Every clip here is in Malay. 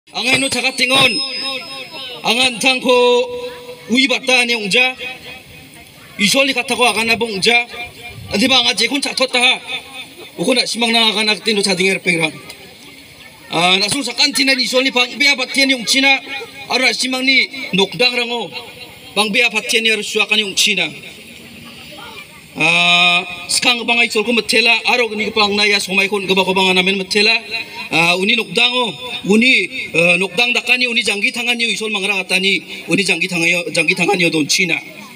Angan no cakat tingon, angan tangko ui bata ni ungja, isoli kata ko akan nabung ungja, andi ba angan jekon catot ha, ukon nak simang na akan nak tino cadinger pengrang. Nasung sakan tina ni isoli bang bea batian ni ungcina, ara simang ni nokdang rango, bang bea batian ni harus suakan ni ungcina. Sekarang bangai isol ko metela, aro ni kepang naya somai kon kebako bangan namen metela. Uni nokdango, uni nokdang dakani, uni janggi tangannya isol mangra katani, uni janggi tangannya don Cina.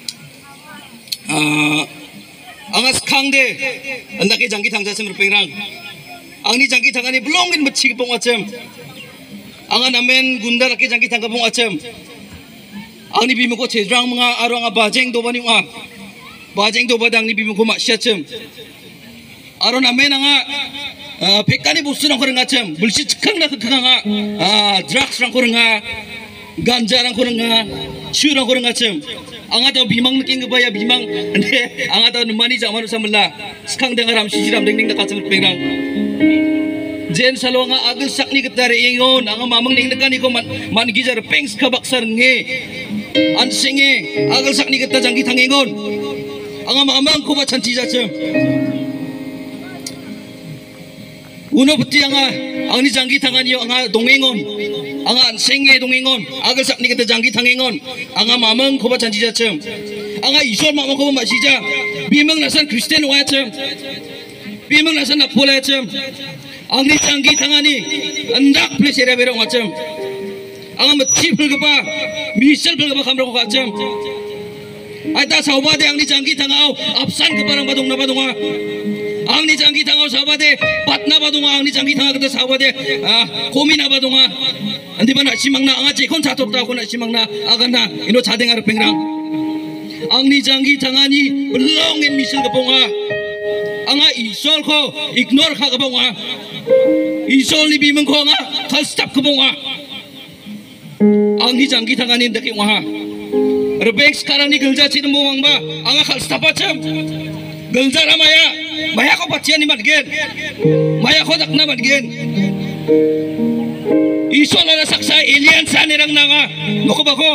Angas kangde, anda ke janggi tangja sem berpengrang. Angni janggi tangani belongin becik pong acem. Angan amen gunda laki janggi tangga pong acem. Angni bimuko cedrang mga arong abajeng dobani mga. Bajeng dobadang ni bimuko maksiacem. Aron amen anga. Pekani busu nang koreng acem, bulsi cekang nak kekanga, drugs nang koreng ganja nang koreng ciu nang koreng acem. Anga tahu bimang naking kebaya bimang, anga tahu nemani zaman samela. Sekarang dengar ram siram dengdeng nak acem pengrang. Jen salo anga agel sakni ketare ingon, anga mamang ning nekani ko man gijar pengs kabak sarnge, ansenge agel sakni ketare jangki tangengon. Anga mamang ko ba canci acem. Uno beti angni janggi tanganyo anga dongengon, anga senge dongengon, agak sakni kita janggi tangengon, anga mamang koba janji jacem, anga isol mamang koba masija, bimang nasan Kristen wajem, bimang nasan napola jacem, angni janggi tangani, andak plesera berong wajem, anga mati pelgapa, misal pelgapa kamera wajem, ada sahabat angni janggi tangau, absan kebarang badung na badunga. Angni janggi tangau sahabade patna badunga angni janggi tangau kita sahabade komi na badunga andi bana simang na anga jekon catot ta ko na simang na agana ino cadengar pengrang angni janggi tangani belongin misal keponga anga isol ko ignore ka keponga isol ni bimeng ko anga kal stop keponga angni janggi tangani ndaki waha rebek sekarang ni gelja cin mawang ba anga kal stop acam gelja ramaya Maya ko patian ni matgen, maya ko dak na matgen. Iso na saksa alien sa nirang nanga, noko bako.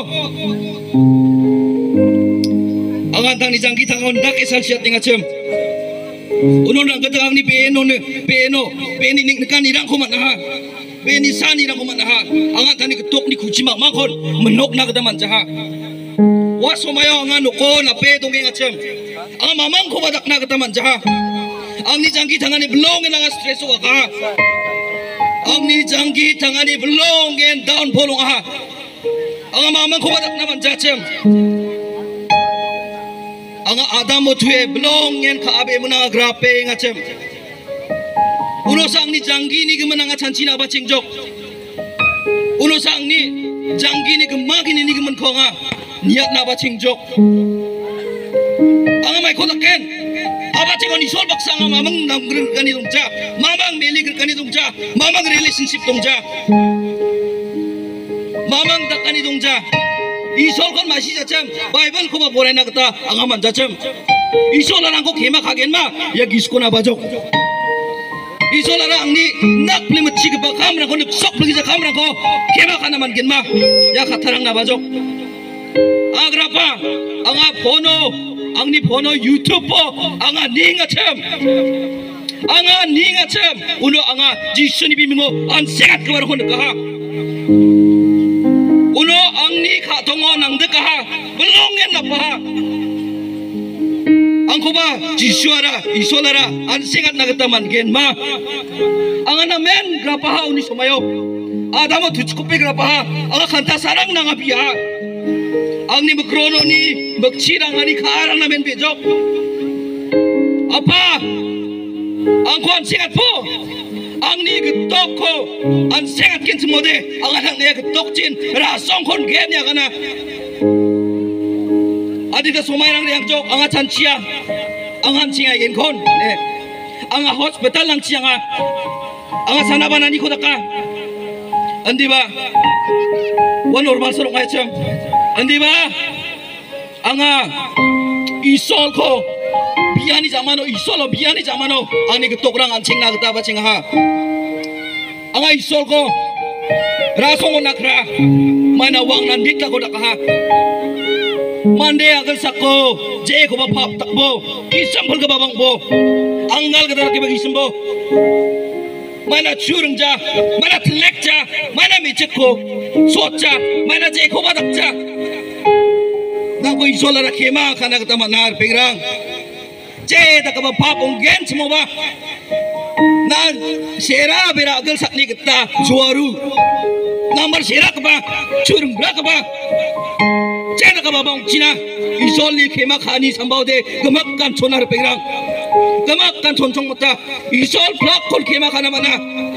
Ang antang ni jangki tangon dak esal siat tinga cem. Uno na gatang ni peno peni ning kan nirang ko manaha. Peni sa nirang ko manaha. Ang antang ni ketok ni kucima makon menok na kadaman jaha. Waso mayo ang noko na pe dongeng acem. Ang mamang ko badak na kadaman jaha. Angni jangki tangani belongin ang stress ka. Angni jangki tangani belongin down polong aha. Ang mamang ko badak naman jacem. Ang adam mo tuwe belongin kaabe mo na grape ngacem. Uno sa angni jangki ni geman ang chancina ba cingjok. Uno sa angni jangki ni gemagin ni geman ko nga niat na ba cingjok. Ang may kotaken. Apa cakap ni soal baksa mamang namgren kani dongja, mamang meli kani dongja, mamang relationship dongja, mamang dak kani dongja. Isol kon masih jacem, Bible ko ba boleh nak kata angaman jacem. Isol orang ko kemak hagen ma, ya gisko na bajok. Isol orang ni nak beli macam apa kamera ko nak sok beli kamera ko kemak anaman gen ma, ya katarang na bajok. Agrapa, anga pono. Angni pono YouTube po anga ninga cem uno anga jisuni bimingo an sekat kebar kon kaha uno angni kha tongo nang de kaha belongen na paha angko ba jisuara isolara an sekat na kataman gen ma anga na men grapaha uni somayo adamo tuchkope grapaha anga kanta sarang nanga biya angni bekrono ni bekcirang ani karang namen bejok apa angkuan sekat po angni getok ko an sekat kin semode angan ne getok cin rasong kon gen ya kana adi da somairang yang jok anga chancia angan cia yen kon anga hospital lang cianga anga sana banani ko daka andi ba wan normal sorong ayam andi ba anga isol ko biani zamano isolo biani zamano ani ketok orang ancing na kita bacing ha anga isol ko rasongon nakra mana wang nandit ka ko dakaha mande agal sakko je ko ba phap takbo isam phal ka babang bo angal ka dar ke bagi simbo mana churungja mana tlekja mana michko socha mana je ko ba dakja na ko isola ra khema khana ka tamanar pengrang je da ka ba phap onggen simo ba na sera bera agal sakni kita juaru nambar sera ka ba churung ra ka ba Cina ka babang Cina isol li khema khani sambau de gemak kan sonar pengrang gemak kan soncong mata isol plak kol khema khana mana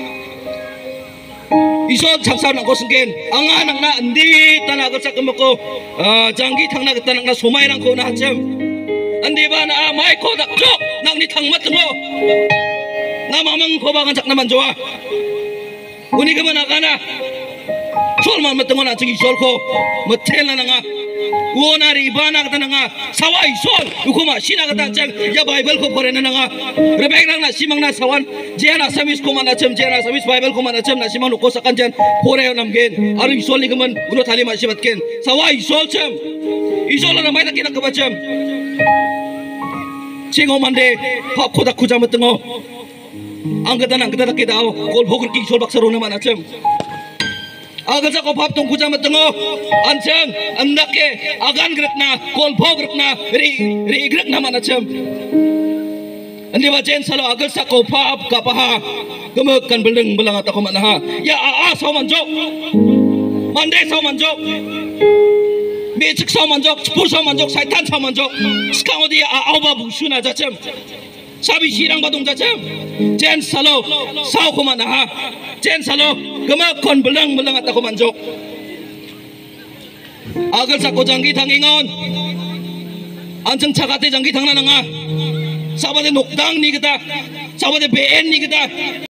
isol changsa nang ko sengken anga nang na andi tanah gersak gemako janggi thangna geta nang na somai rang ko na hacem andi ba na mai ko dak jok nang ni thang mat ngo na mamang ko ba kan sak naman joa uni ka mana kana sol man mat ngo na chigi sol ko matel na nga wonari ibana kata nanga sawai sol ukuma sina kata cang ya bible ko pore nanga rebek nang na simang na sawan jena samis ko mana cem jena samis bible ko mana cem na simang ko sakan jan pore nam gen aru isol ni gaman uno thali ma sibat ken sawai sol cem isol na mai takina ka bacem singo mande pap khoda khuja matengo angkatan kita kol bogor ki isol baksaro na mana cem agar sa ko pap tong kuja matengo ancang andake agan grekna kol bog grekna ri grekna mana cem andi ba jen salo agar sa ko pap kapaha gemek kan beleng belang atako mana ha ya saw manjok mande saw manjok becik saw manjok pur saw manjok saitan saw manjok sekarang dia ba busuna jacem sabi sirang badung jacem jen salo saw ko mana ha jen salo gemak kon belang atako manjok agar sa ko janggi thangingon anjang chakate janggi thangna nanga sabade nokdang ni kita sabade ben ni kita